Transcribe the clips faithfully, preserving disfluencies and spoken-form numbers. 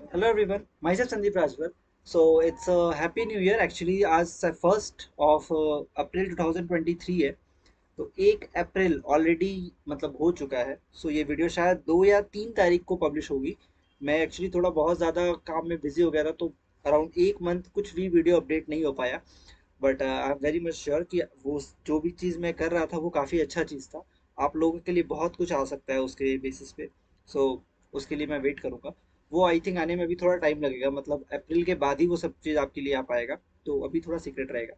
Hello everyone, myself Sandeep Rajwar. So it's a happy new year actually आज first of April twenty twenty three है। तो एक अप्रैल already मतलब हो चुका है। सो so, ये वीडियो शायद दो या तीन तारीख को पब्लिश होगी। मैं एक्चुअली थोड़ा बहुत ज़्यादा काम में बिजी हो गया था, तो अराउंड एक मंथ कुछ भी वीडियो अपडेट नहीं हो पाया। But I am very much sure कि वो जो भी चीज़ मैं कर रहा था वो काफ़ी अच्छा चीज़ था। आप लोगों के लिए बहुत कुछ आ सकता है उसके बेसिस पे। सो so, उसके लिए मैं वेट करूँगा। वो आई थिंक आने में भी थोड़ा टाइम लगेगा, मतलब अप्रैल के बाद ही वो सब चीज़ आपके लिए आ पाएगा। तो अभी थोड़ा सीक्रेट रहेगा।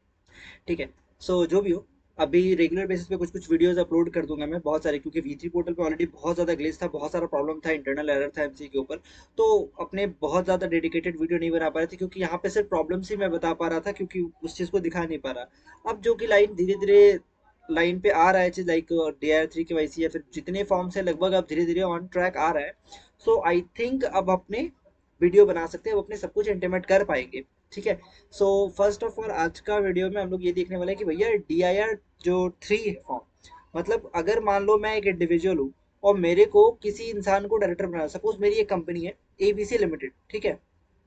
ठीक है। सो so, जो भी हो, अभी रेगुलर बेसिस पे कुछ कुछ वीडियोस अपलोड कर दूंगा मैं बहुत सारे, क्योंकि वी थ्री पोर्टल पे ऑलरेडी बहुत ज़्यादा ग्लिच था, बहुत सारा प्रॉब्लम था, इंटरनल एरर था एमसी के ऊपर। तो अपने बहुत ज़्यादा डेडिकेटेड वीडियो नहीं बना पा रहे थे, क्योंकि यहाँ पे सिर्फ प्रॉब्लम्स ही मैं बता पा रहा था, क्योंकि उस चीज़ को दिखा नहीं पा रहा। अब जो कि लाइन धीरे धीरे लाइन पे आ रहा है, like D R three K Y C या फिर जितने फॉर्म्स है लगभग अब धीरे धीरे ऑन ट्रैक आ रहा है। सो आई थिंक अब अपने वीडियो बना सकते हैं, अब अपने सब कुछ इंटीमेट कर पाएंगे। ठीक है। सो फर्स्ट ऑफ ऑल आज का वीडियो में हम लोग ये देखने वाले हैं कि भैया डी आई आर जो थ्री है फॉर्म, मतलब अगर मान लो मैं एक इंडिविजुअल हूँ और मेरे को किसी इंसान को डायरेक्टर बनाना, सपोज मेरी एक कंपनी है एबीसी लिमिटेड। ठीक है।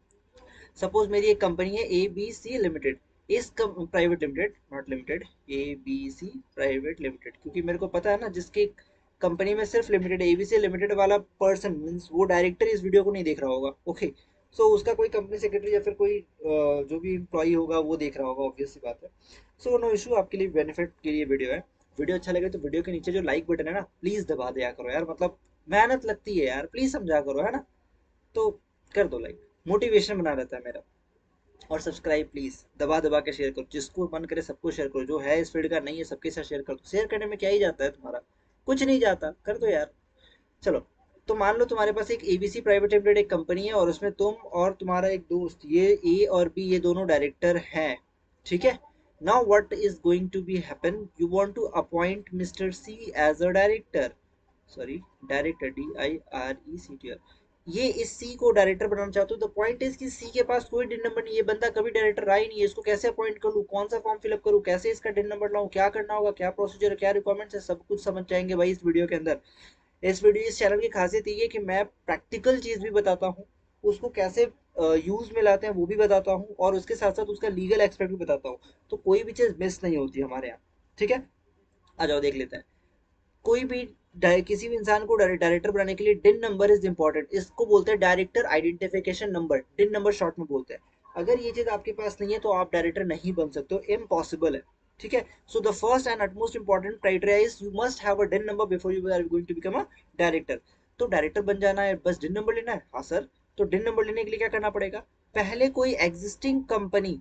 सपोज मेरी एक कंपनी है ए बी सी लिमिटेड। इस private limited, not limited, A B C private limited, क्योंकि मेरे को पता है ना जिसकी कंपनी में सिर्फ लिमिटेड एबीसी लिमिटेड वाला पर्सन मीन्स वो डायरेक्टर इस वीडियो को नहीं देख रहा होगा। ओके। सो उसका कोई कंपनी सेक्रेटरी या फिर कोई अ, जो भी एम्प्लॉई होगा वो देख रहा होगा, ऑब्वियस सी बात है। सो नो इशू, आपके लिए बेनिफिट के लिए वीडियो है। वीडियो अच्छा लगे तो वीडियो के नीचे जो लाइक बटन है ना, प्लीज दबा दिया करो यार, मतलब मेहनत लगती है यार, प्लीज समझा करो, है ना। तो कर दो लाइक, मोटिवेशन बना रहता है मेरा। और सब्सक्राइब प्लीज दबा दबा के शेयर करो, जिसको मन करे सबको शेयर करो, जो है इस फील्ड का नहीं है सबके साथ शेयर कर दो। शेयर करने में क्या ही जाता है तुम्हारा, कुछ नहीं जाता, कर दो यार। चलो। तो मान लो तुम्हारे पास एक एबीसी प्राइवेट लिमिटेड एक कंपनी है, और उसमें तुम और तुम्हारा एक दोस्त, ये ए और बी, ये दोनों डायरेक्टर हैं। ठीक है। Now what is going to be happen, you want to appoint mister C as a director. Sorry, director, D I R E C T R. ये इस सी को डायरेक्टर बनाना चाहते हो। द पॉइंट इज कि सी के पास कोई डिन नंबर नहीं है, बंदा कभी डायरेक्टर रहा ही नहीं है। इसको कैसे अपॉइंट कर लूँ, कौन सा फॉर्म फिलअप करूँ, कैसे इसका डिन नंबर लाऊं, क्या करना होगा, क्या प्रोसीजर है, क्या रिक्वायरमेंट्स है, सब कुछ समझ जाएंगे भाई इस वीडियो के अंदर। इस वीडियो इस चैनल की खासियत ये है कि मैं प्रैक्टिकल चीज भी बताता हूँ, उसको कैसे यूज में लाते हैं वो भी बताता हूँ, और उसके साथ साथ उसका लीगल एक्सपेक्ट भी बताता हूँ। तो कोई भी चीज मिस नहीं होती हमारे यहाँ। ठीक है। आ जाओ देख लेते हैं। कोई भी किसी भी इंसान को डायरेक्टर बनाने के लिए डिन नंबर इज इंपॉर्टेंट। इसको बोलते हैं director identification number, DIN number short में बोलते हैं। अगर ये चीज आपके पास नहीं है तो आप डायरेक्टर नहीं बन सकते हो, इम्पॉसिबल है। ठीक है। So the first and utmost important criteria is you must have a DIN number before you are going to become a director. तो डायरेक्टर बन जाना है, बस डिन नंबर लेना है। हाँ सर। तो डिन नंबर लेने के लिए क्या करना पड़ेगा, पहले कोई एग्जिस्टिंग कंपनी,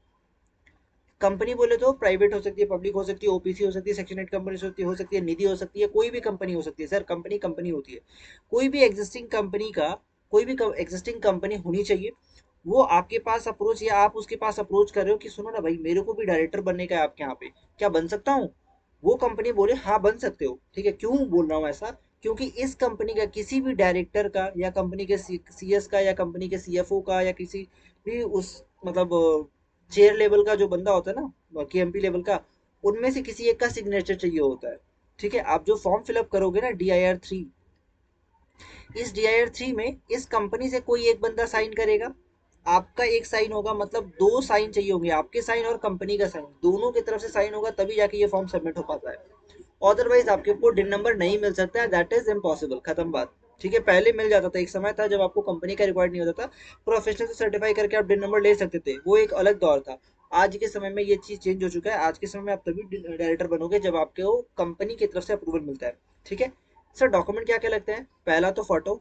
कंपनी बोले तो प्राइवेट हो सकती है, पब्लिक हो सकती है, ओपीसी हो सकती है, सेक्शन एट कंपनी हो सकती है, हो सकती है निधि हो सकती है, कोई भी कंपनी हो सकती है सर, कंपनी कंपनी होती है। कोई भी एग्जिस्टिंग कंपनी का, कोई भी एग्जिस्टिंग कंपनी होनी चाहिए। वो आपके पास अप्रोच, या आप उसके पास अप्रोच कर रहे हो कि सुनो ना भाई मेरे को भी डायरेक्टर बनने का है आपके यहाँ पे, क्या बन सकता हूँ। वो कंपनी बोले हाँ बन सकते हो। ठीक है। क्यों बोल रहा हूँ ऐसा, क्योंकि इस कंपनी का किसी भी डायरेक्टर का, या कंपनी के सी एस का, या कंपनी के सीएफओ का, या किसी भी उस मतलब चेयर लेवल का जो बंदा होता है ना, के एम पी लेवल का, उनमें से किसी एक का सिग्नेचर चाहिए होता है। ठीक है। आप जो फॉर्म फिलअप करोगे ना डी आई आर थ्री, इस डी आई आर थ्री में इस कंपनी से कोई एक बंदा साइन करेगा, आपका एक साइन होगा, मतलब दो साइन चाहिए होंगे, आपके साइन और कंपनी का साइन, दोनों की तरफ से साइन होगा तभी जाके ये फॉर्म सबमिट हो पाता है। अदरवाइज आपके को डिन नंबर नहीं मिल सकता है, दैट इज इम्पॉसिबल, खत्म बात। ठीक है। पहले मिल जाता था, एक समय था जब आपको कंपनी का रिक्वायर्ड नहीं होता था, प्रोफेशनल से सर्टिफाई करके आप डिन नंबर ले सकते थे, वो एक अलग दौर था। आज के समय में ये चीज चेंज हो चुका है। आज के समय में आप तभी डायरेक्टर बनोगे जब आपको कंपनी की तरफ से अप्रूवल मिलता है। ठीक है। सर डॉक्यूमेंट क्या क्या लगते हैं, पहला तो फोटो।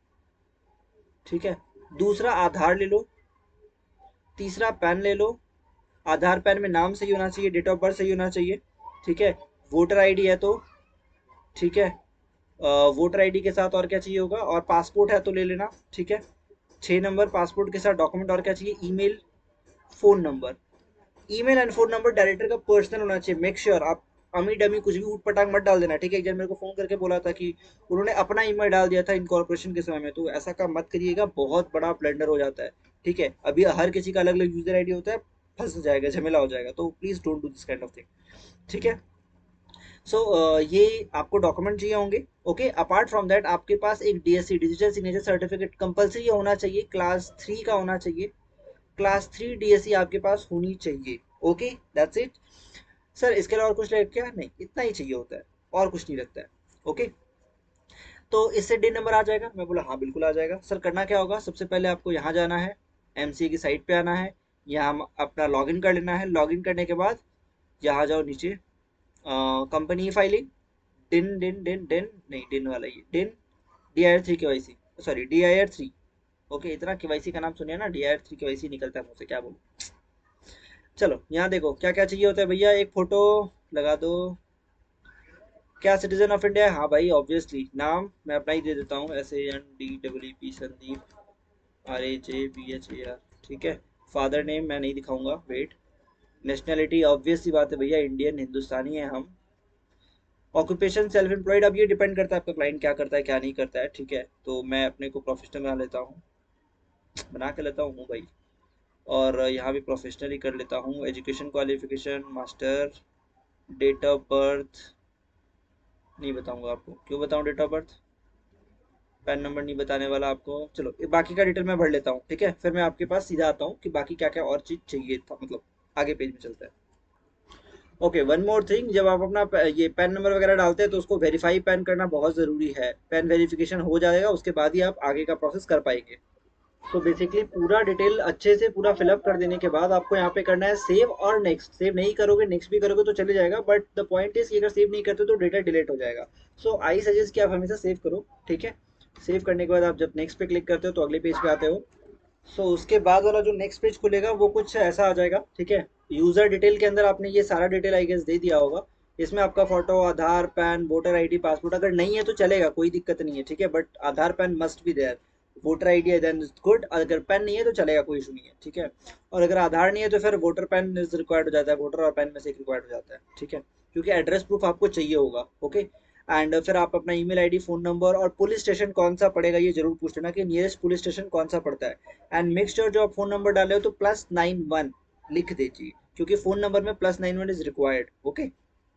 ठीक है। दूसरा आधार ले लो। तीसरा पैन ले लो। आधार पैन में नाम सही होना चाहिए, डेट ऑफ बर्थ सही होना चाहिए। ठीक है। वोटर आईडी है तो, ठीक है, वोटर आईडी के साथ और क्या चाहिए होगा, और पासपोर्ट है तो ले लेना। ठीक है। छह नंबर पासपोर्ट के साथ डॉक्यूमेंट, और क्या चाहिए, email, phone number. Email and phone number director का पर्सनल होना चाहिए। मेक श्योर sure आप अमी डमी कुछ भी ऊट पटांग मत डाल देना। ठीक है। एक जन मेरे को फोन करके बोला था कि उन्होंने अपना ईमेल डाल दिया था इनकॉर्पोरेशन के समय में, तो ऐसा काम मत करिएगा, बहुत बड़ा ब्लेंडर हो जाता है। ठीक है। अभी हर किसी का अलग अलग यूजर आईडी होता है, फंस जाएगा, झमेला हो जाएगा, तो please don't do this kind of thing. ठीक है। सो so, uh, ये आपको डॉक्यूमेंट चाहिए होंगे। ओके, अपार्ट फ्रॉम दैट आपके पास एक DSC digital signature certificate compulsory होना चाहिए, क्लास थ्री का होना चाहिए। क्लास थ्री डीएससी आपके पास होनी चाहिए। Okay, that's it sir. इसके अलावा और कुछ लगेगा क्या? नहीं, इतना ही चाहिए होता है, और कुछ नहीं लगता है। ओके, तो इससे डे नंबर आ जाएगा। मैं बोला हाँ बिल्कुल आ जाएगा सर। करना क्या होगा, सबसे पहले आपको यहाँ जाना है, एमसीए की साइट पे आना है, यहाँ अपना लॉगिन कर लेना है। लॉगिन करने के बाद यहाँ जाओ नीचे, कंपनी फाइलिंग, डिन डिन डिन डिन नहीं, डिन वाला ये DIN D I R three K Y C, sorry D I R three. Okay, इतना केवाईसी का नाम सुनिए ना, D I R three KYC निकलता है मुझसे, क्या बोलूं। चलो यहाँ देखो क्या क्या चाहिए होता है भैया। एक फोटो लगा दो। क्या सिटीजन ऑफ इंडिया है? हाँ भाई ऑब्वियसली। नाम मैं अपना ही दे देता हूँ, S A N D W P Sandeep, R A J B H A R, ठीक है। फादर नेम मैं नहीं दिखाऊंगा, वेट। नेशनैलिटी ऑब्वियस सी बात है भैया, इंडियन हिंदुस्तानी है हम। ऑक्यूपेशन सेल्फ एम्प्लॉयड, अब ये डिपेंड करता है आपका क्लाइंट क्या करता है क्या नहीं करता है, ठीक है। तो मैं अपने को प्रोफेशनल बना लेता हूँ, बना के लेता हूँ भाई। और यहाँ भी प्रोफेशनल ही कर लेता हूँ। Education qualification master. Date of birth नहीं बताऊंगा आपको, क्यों बताऊँ date of birth? PAN number नहीं बताने वाला आपको। चलो ये बाकी का डिटेल मैं भर लेता हूँ, ठीक है। फिर मैं आपके पास सीधा आता हूँ कि बाकी क्या क्या और चीज़ चाहिए था, मतलब आगे पेज में चलता है। ओके, वन मोर थिंग, जब आप अपना प- ये पैन नंबर वगैरह डालते हैं तो उसको वेरीफाई पैन करना बहुत ज़रूरी है। पैन वेरिफिकेशन हो जाएगा उसके बाद ही आप आगे का प्रोसेस कर पाएंगे। तो बेसिकली पूरा डिटेल अच्छे से पूरा फिलअप कर देने के बाद आपको यहाँ पे करना है सेव और नेक्स्ट। सेव नहीं करोगे, नेक्स्ट भी करोगे तो चले जाएगा, बट द पॉइंट इज अगर सेव नहीं करते तो डेटा डिलीट हो जाएगा। सो आई सजेस्ट कि आप हमेशा सेव करो, ठीक है। सेव करने के बाद आप जब नेक्स्ट पे क्लिक करते हो तो अगले पेज पे आते हो। सो उसके बाद वाला जो नेक्स्ट पेज खुलेगा वो कुछ ऐसा आ जाएगा, ठीक है। यूजर डिटेल के अंदर आपने ये सारा डिटेल आई गेस दे दिया होगा। इसमें आपका photo, Aadhaar, PAN, voter ID, passport अगर नहीं है तो चलेगा, कोई दिक्कत नहीं है, ठीक है। But Aadhaar PAN must be there. Voter ID है देन गुड, अगर पैन नहीं है तो चलेगा, कोई इशू नहीं है, ठीक है। और अगर आधार नहीं है तो फिर वोटर पैन इज रिक्वायर्ड हो जाता है, वोटर और पैन में से एक रिक्वायर्ड हो जाता है, ठीक है। क्योंकि एड्रेस प्रूफ आपको चाहिए होगा। ओके, एंड फिर आप अपना ईमेल आईडी, फोन नंबर और पुलिस स्टेशन कौन सा पड़ेगा ये जरूर पूछ लेना कि नियरेस्ट पुलिस स्टेशन कौन सा पड़ता है। एंड मेक श्योर जो आप फोन नंबर डाले हो तो प्लस नाइन वन लिख दीजिए, क्योंकि फोन नंबर में plus nine one is required. Okay,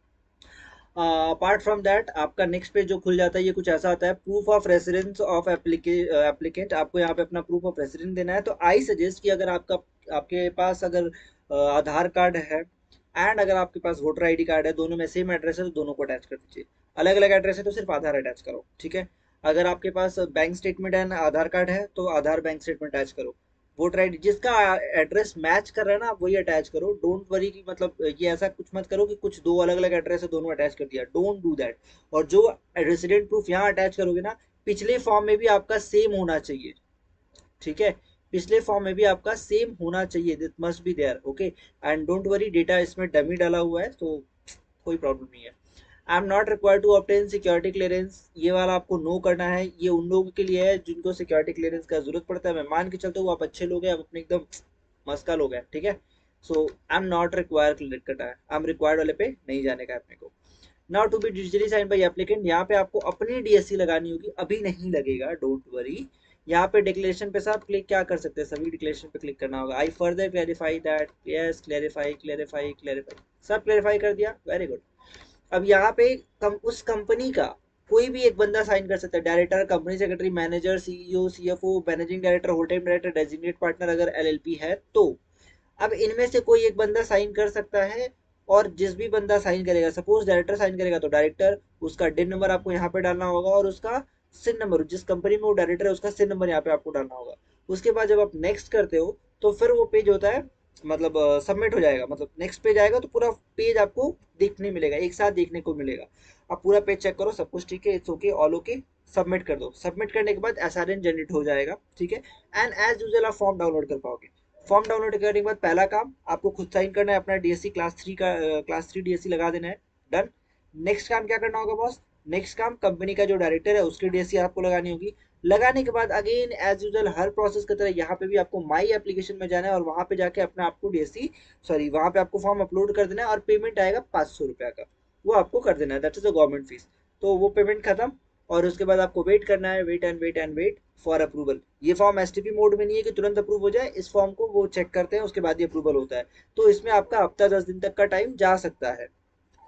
apart from that आपका नेक्स्ट पेज जो खुल जाता है ये कुछ ऐसा आता है, proof of residence of applicant. आपको यहाँ पे अपना प्रूफ ऑफ रेसिडेंस देना है। तो आई सजेस्ट कि अगर आपका आपके पास अगर अ, आधार कार्ड है एंड अगर आपके पास वोटर आईडी कार्ड है, दोनों में सेम एड्रेस है तो दोनों को अटैच कर दीजिए। अलग अलग एड्रेस है तो सिर्फ आधार अटैच करो, ठीक है। अगर आपके पास bank statement and Aadhaar card है तो आधार बैंक स्टेटमेंट अटैच करो। वोटर आईडी जिसका एड्रेस मैच कर रहा है ना आप वही अटैच करो। डोंट वरी कि मतलब ये ऐसा कुछ मत करो कि कुछ दो अलग अलग एड्रेस है दोनों अटैच कर दिया, डोंट डू दैट। और जो रेसिडेंट प्रूफ यहाँ अटैच करोगे ना, पिछले फॉर्म में भी आपका सेम होना चाहिए, ठीक है। पिछले फॉर्म में भी आपका सेम होना चाहिए, this must be there. Okay, and don't worry data इसमें डमी डाला हुआ है तो कोई प्रॉब्लम नहीं है। I am not required to obtain security clearance, ये वाला आपको नो करना है। ये उन लोगों के लिए है जिनको सिक्योरिटी क्लियरेंस का जरूरत पड़ता है। मैं मान के चलता हूँ आप अच्छे लोग हैं, आप अपने एकदम मस्का लोग हैं, ठीक है। So I am not require click करना है, आई एम रिक्वायर्ड वाले पे नहीं जाने का है अपने को। Now to be digitally sign by applicant, यहाँ पे आपको अपनी डीएससी लगानी होगी, अभी नहीं लगेगा, डोंट वरी। यहाँ पे डिक्लेरेशन पे सब क्लिक क्या कर सकते हैं, सभी डिक्लेरेशन पे क्लिक करना होगा। I further clarify that, yes clarify clarify clarify, सब क्लेरिफाई कर दिया, वेरी गुड। अब यहाँ पे कम, उस कंपनी का कोई भी एक बंदा साइन कर सकता है, director, company secretary, manager, CEO, CFO, managing director, whole time director, designate partner अगर एलएलपी है तो। अब इनमें से कोई एक बंदा साइन कर सकता है। और जिस भी बंदा साइन करेगा, सपोज डायरेक्टर साइन करेगा तो डायरेक्टर, उसका डिन नंबर आपको यहाँ पे डालना होगा और उसका सिन नंबर, जिस कंपनी में वो डायरेक्टर है उसका सिन नंबर यहाँ पे आपको डालना होगा। उसके बाद जब आप नेक्स्ट करते हो तो फिर वो पेज होता है, मतलब सबमिट हो जाएगा, मतलब नेक्स्ट पेज आएगा तो पूरा पेज आपको देखने मिलेगा, एक साथ देखने को मिलेगा। आप पूरा पेज चेक करो, सब कुछ ठीक है, it's okay, all okay, submit कर दो। सबमिट करने के बाद एसआरएन जनरेट हो जाएगा, ठीक है। एंड एज यूजुअल आप फॉर्म डाउनलोड कर पाओगे। फॉर्म डाउनलोड करने के बाद पहला काम आपको खुद साइन करना है, अपना डीएससी क्लास थ्री का क्लास थ्री डीएससी लगा देना है, डन। नेक्स्ट काम क्या करना होगा बॉस? नेक्स्ट काम कंपनी का जो डायरेक्टर है उसकी डीएससी आपको लगानी होगी। लगाने के बाद अगेन एज यूजुअल हर प्रोसेस की तरह यहाँ पे भी आपको माई एप्लीकेशन में जाना है और वहां पे जाके अपना आपको डीएससी, सॉरी वहां पे आपको फॉर्म अपलोड कर देना है और पेमेंट आएगा पाँच सौ रुपया का, वो आपको कर देना है, that is the government fee. तो वो पेमेंट खत्म। और उसके बाद आपको वेट करना है, wait and wait and wait for approval. ये फॉर्म एसटीपी मोड में नहीं है कि तुरंत अप्रूव हो जाए, इस फॉर्म को वो चेक करते हैं उसके बाद ये अप्रूवल होता है। तो इसमें आपका हफ्ता दस दिन तक का टाइम जा सकता है।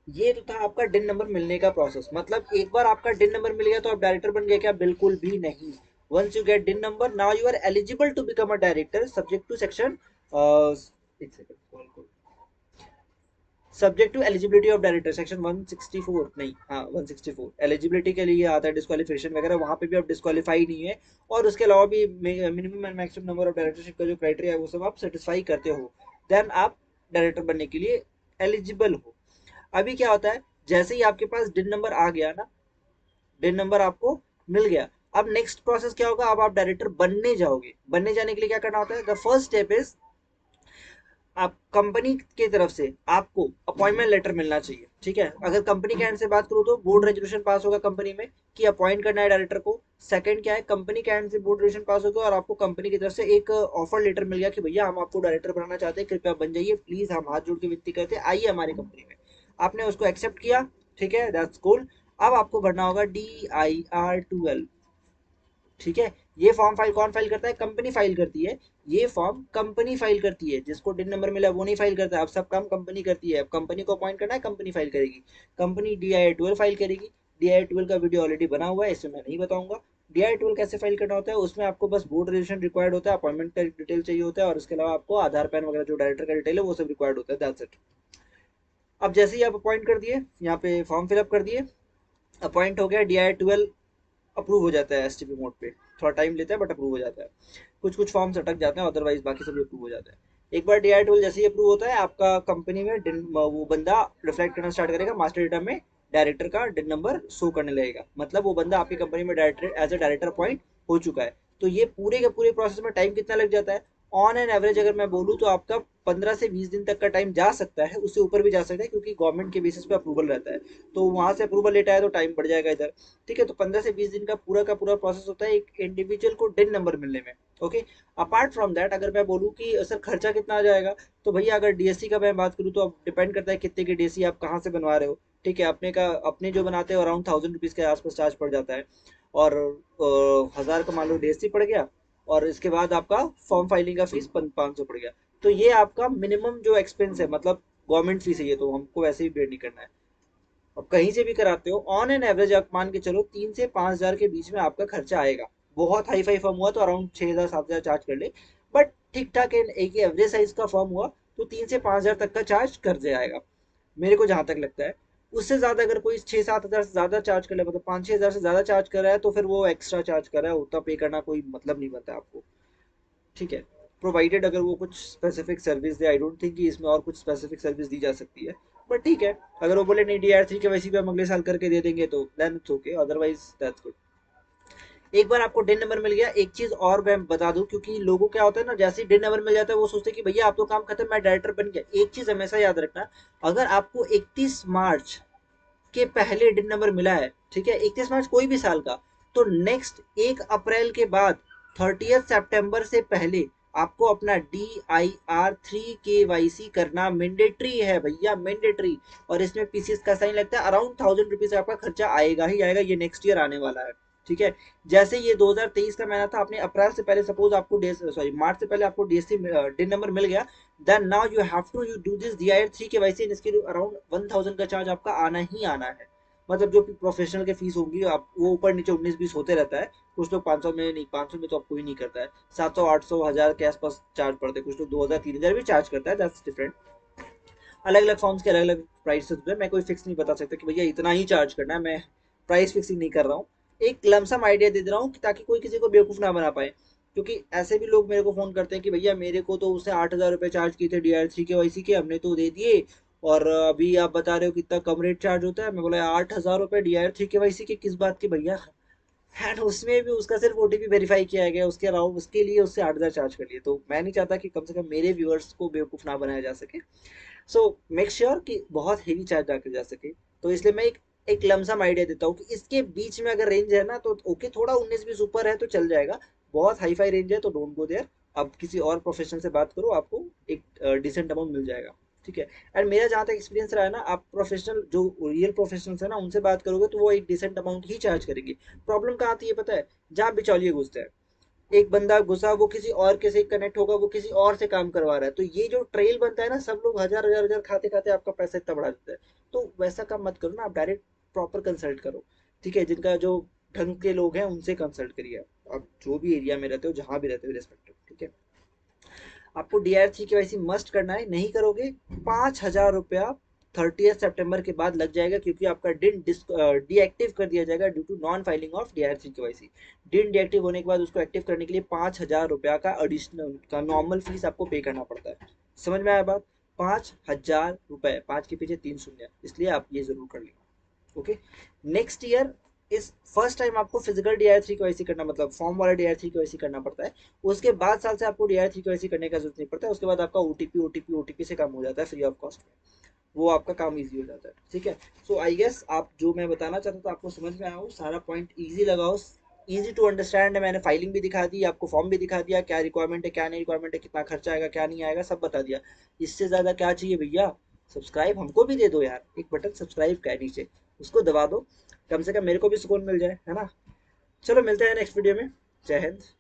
ये तो था आपका डिन नंबर मिलने का प्रोसेस। मतलब एक बार आपका डिन नंबर मिल गया तो आप डायरेक्टर बन गए क्या? बिल्कुल भी नहीं। Once you get DIN number, now you are eligible to become a director subject to section, एक second, subject to eligibility of director section one sixty four, नहीं हाँ वन सिक्सटी फोर, एलिजिबिलिटी के लिए आता है डिस्क्वालिफिकेशन वगैरह, वहां पे भी आप डिस्क्वालीफाई नहीं है। और उसके अलावा भी minimum and maximum number of directorship का जो क्राइटेरिया है वो सब आप सेटिस्फाई करते हो, देन आप डायरेक्टर बनने के लिए एलिजिबल हो। अभी क्या होता है, जैसे ही आपके पास डिन नंबर आ गया ना, डिन नंबर आपको मिल गया, अब नेक्स्ट प्रोसेस क्या होगा? अब आप डायरेक्टर बनने जाओगे। बनने जाने के लिए क्या करना होता है? द फर्स्ट स्टेप इज, आप कंपनी की तरफ से आपको अपॉइंटमेंट लेटर मिलना चाहिए। ठीक है, अगर कंपनी के एंड से बात करूँ तो बोर्ड रेजोल्यूशन पास होगा कंपनी में कि अपॉइंट करना है डायरेक्टर को। सेकंड क्या है, कंपनी के एंड से बोर्ड रेजोल्यूशन पास होगा और आपको कंपनी की तरफ से एक ऑफर लेटर मिल गया कि भैया हम आपको डायरेक्टर बनाना चाहते हैं, कृपया बन जाइए प्लीज, हम हाथ जोड़ के विनती करते हैं, आइए हमारी कंपनी में। आपने उसको एक्सेप्ट किया, ठीक है, दैट्स कूल। अब आपको भरना होगा डी आई आर ट्वेल्व। ठीक है, ये फॉर्म फाइल कौन फाइल करता है? कंपनी फाइल करती है। ये फॉर्म कंपनी फाइल करती है, जिसको डिन नंबर मिला वो नहीं फाइल करता। अब सब काम कंपनी करती है। अब कंपनी को अपॉइंट करना है, कंपनी फाइल करेगी। Company D I twelve file करेगी। डी आई ट्वेल्व का वीडियो ऑलरेडी बना हुआ है, इसमें मैं नहीं बताऊंगा। डी आई ट्वेल्व कैसे फाइल करना होता है, उसमें आपको बस बोर्ड रजिस्ट्रेशन रिक्वायर्ड होता है, अपॉइंटमेंट का डिटेल चाहिए होता है, और उसके अलावा आपको आधार पैन वगैरह जो डायरेक्टर का डिटेल है वो सब रिक्वायर्ड होता है, दैट्स इट। अब जैसे ही आप अपॉइंट कर दिए, यहाँ पे फॉर्म फिलअप कर दिए, अपॉइंट हो गया, डी आई ट्वेल्व अप्रूव हो जाता है एसटीपी मोड पे। थोड़ा टाइम लेता है बट अप्रूव हो जाता है। कुछ कुछ फॉर्म्स अटक जाते हैं, अदरवाइज बाकी सभी अप्रूव हो जाता है। एक बार डीआई टूल जैसे ही अप्रूव होता है, आपका कंपनी में दिन- वो बंदा रिफ्लेक्ट करना स्टार्ट करेगा, मास्टर डेटा में डायरेक्टर का डिन नंबर शो करने लगेगा। मतलब वो बंदा आपकी कंपनी में director as a director appoint हो चुका है। तो ये पूरे के पूरे प्रोसेस में टाइम कितना लग जाता है? ऑन एन एवरेज अगर मैं बोलूँ तो आपका पंद्रह से बीस दिन तक का टाइम जा सकता है, उससे ऊपर भी जा सकता है, क्योंकि गवर्नमेंट के बेसिस पे अप्रूवल रहता है। तो वहां से अप्रूवल लेट आया तो टाइम बढ़ जाएगा इधर। ठीक है, तो पंद्रह से बीस दिन का पूरा का पूरा प्रोसेस होता है एक इंडिविजुअल को डिन नंबर मिलने में। ओके, अपार्ट फ्रॉम दैट अगर मैं बोलूँ कि सर खर्चा कितना आ जाएगा, तो भैया अगर डीएससी का मैं बात करूँ तो अब डिपेंड करता है कितने की डीएससी आप कहाँ से बनवा रहे हो। ठीक है, अपने का अपने जो बनाते हो अराउंड थाउजेंड रुपीज के आसपास चार्ज पड़ जाता है। और अ, हजार का मान लो डीएससी पड़ गया, और इसके बाद आपका फॉर्म फाइलिंग का फीस पाँच सौ पड़ गया। तो ये आपका मिनिमम जो एक्सपेंस है, मतलब गवर्नमेंट फीस है ये, तो हमको वैसे ही पेड नहीं करना है। अब कहीं से भी कराते हो, ऑन एन एवरेज आप मान के चलो तीन से पांच हजार के बीच में आपका खर्चा आएगा। बहुत हाई फाई फॉर्म हुआ तो अराउंड छह हजार सात हजार चार्ज कर ले, बट ठीक ठाक एक एवरेज साइज का फॉर्म हुआ तो तीन से पांच हजार तक का चार्ज कर जाएगा, मेरे को जहां तक लगता है। उससे ज्यादा अगर कोई छह सात हजार से ज्यादा चार्ज कर ले, मतलब पाँच छह हजार से ज्यादा चार्ज कर रहा है, तो फिर वो एक्स्ट्रा चार्ज कर रहा है, उतना पे करना कोई मतलब नहीं बनता आपको। ठीक है, प्रोवाइडेड अगर वो कुछ स्पेसिफिक सर्विस दे, आई डोंट थिंक कि इसमें और कुछ स्पेसिफिक सर्विस दी जा सकती है। बट ठीक है, अगर वो बोले नहीं डी आर थ्री के वैसी भी हम अगले साल करके दे देंगे तो then it's okay, otherwise that's good. एक बार आपको डिन नंबर मिल गया, एक चीज और मैं बता दूं, क्योंकि लोगों क्या होता है ना, जैसे ही डिन नंबर मिल जाता है वो सोचते हैं कि भैया आप तो काम खत्म, मैं डायरेक्टर बन गया। एक चीज हमेशा याद रखना, अगर आपको इकतीस मार्च के पहले डिन नंबर मिला है, ठीक है, इकतीस मार्च कोई भी साल का, तो नेक्स्ट एक अप्रैल के बाद थर्टियथ सितंबर से पहले आपको अपना D I R three K Y C करना मैंडेटरी है भैया, मैंडेटरी। और इसमें पीसीएस का साइन लगता है, अराउंड थाउजेंड रुपीज आपका खर्चा आएगा ही आएगा, ये नेक्स्ट ईयर आने वाला है। ठीक है, जैसे ये दो हज़ार तेईस का महीना था, आपने अप्रैल से पहले सपोज आपको सॉरी मार्च से पहले आपको डीएससी डिन नंबर मिल गया, then now you have to you do this D I R three K Y C, इसके अराउंड वन थाउजेंड का चार्ज आपका आना ही आना है। मतलब जो प्रोफेशनल के फीस होंगी आप वो ऊपर नीचे उन्नीस बीस होते रहता है। कुछ लोग पाँच सौ में, नहीं पाँच सौ में तो आपको ही नहीं करता है, सात सौ आठ सौ हजार के आसपास चार्ज पड़ते हैं, कुछ लोग दो हजार तीन हजार भी चार्ज करता है, दैट्स डिफरेंट। अलग अलग फॉर्म्स के अलग अलग प्राइस होते हैं, मैं कोई फिक्स नहीं बता सकता कि भैया इतना ही चार्ज करना है, मैं प्राइस फिक्सिंग नहीं कर रहा हूँ। एक लमसम आइडिया दे दे रहा हूँ ताकि कोई किसी को बेवकूफ़ ना बना पाए। क्योंकि ऐसे भी लोग मेरे को फोन करते हैं कि भैया मेरे को तो उसने आठ हजार रुपये चार्ज किए थे D R three K Y C के, हमने तो दे दिए, और अभी आप बता रहे हो कितना कम रेट चार्ज होता है। मैं बोला आठ हजार रुपये D R three K Y C के किस बात के भैया, एंड उसमें भी उसका सिर्फ ओटीपी वेरीफाई किया गया, उसके अलावा उसके लिए उससे आठ हजार चार्ज कर लिए। तो मैं नहीं चाहता कि कम से कम मेरे व्यूअर्स को बेवकूफ़ ना बनाया जा सके। सो मेक श्योर कि बहुत हेवी चार्ज ना जा सके। तो इसलिए मैं एक एक लमसम आइडिया देता हूँ कि इसके बीच में अगर रेंज है ना तो ओके, थोड़ा उन्नीस बीस ऊपर है तो चल जाएगा। बहुत हाई फाई रेंज है तो डोंट गो देयर। अब किसी और प्रोफेशनल से बात करो, आपको एक डिसेंट अमाउंट मिल जाएगा। ठीक है, एंड मेरा जहाँ तक एक्सपीरियंस रहा है ना, आप प्रोफेशनल जो रियल प्रोफेशनल्स है ना उनसे बात करोगे तो वो एक डिसेंट अमाउंट ही चार्ज करेंगे। प्रॉब्लम कहाँ आती है पता है? जहाँ बिचौलिए घुसते हैं। एक बंदा घुसा, वो किसी और के से कनेक्ट होगा, वो किसी और से काम करवा रहा है, तो ये जो ट्रेल बनता है ना, सब लोग हजार हजार हजार खाते खाते आपका पैसा इतना बढ़ा देता है। तो वैसा काम मत करो ना, आप डायरेक्ट प्रॉपर कंसल्ट करो। ठीक है, जिनका जो ढंग के लोग हैं उनसे कंसल्ट करिए आप आप जो भी एरिया में रहते हो, जहां भी रहते हो रिस्पेक्टिव। ठीक है, आपको D R three K Y C must करना है, नहीं करोगे पांच हजार रुपया थर्टी सितंबर के बाद लग जाएगा, क्योंकि आपका डिन डीएक्टिव कर दिया जाएगा due to non filing of D R three K Y C. DIN deactive होने के बाद उसको एक्टिव करने के लिए पांच हजार रुपया का एडिशनल का नॉर्मल फीस आपको पे करना पड़ता है। समझ में आया बात? पांच हजार रुपए, पांच के पीछे तीन शून्य, इसलिए आप ये जरूर कर लेना। ओके, नेक्स्ट ईयर इस फर्स्ट टाइम आपको physical D R three K Y C करना, मतलब फॉर्म वाला D R three K Y C करना पड़ता है। उसके बाद साल से आपको D R three K Y C करने का जरूरत नहीं पड़ता है। उसके बाद आपका ओटीपी ओटीपी ओटीपी से काम हो जाता है फ्री ऑफ कॉस्ट में, वो आपका काम इजी हो जाता है। ठीक है, सो आई गेस आप जो मैं बताना चाहता था आपको समझ में आया हो, सारा पॉइंट इजी लगा हो, इजी टू अंडरस्टैंड है। मैंने फाइलिंग भी दिखा दी आपको, फॉर्म भी दिखा दिया, क्या रिक्वायरमेंट है क्या नहीं रिक्वायरमेंट है, कितना खर्चा आएगा क्या नहीं आएगा, सब बता दिया। इससे ज्यादा क्या चाहिए भैया? सब्सक्राइब हमको भी दे दो यार, एक बटन सब्सक्राइब का है नीचे, उसको दबा दो, कम से कम मेरे को भी सुकून मिल जाए, है ना। चलो मिलते हैं नेक्स्ट वीडियो में। जय हिंद।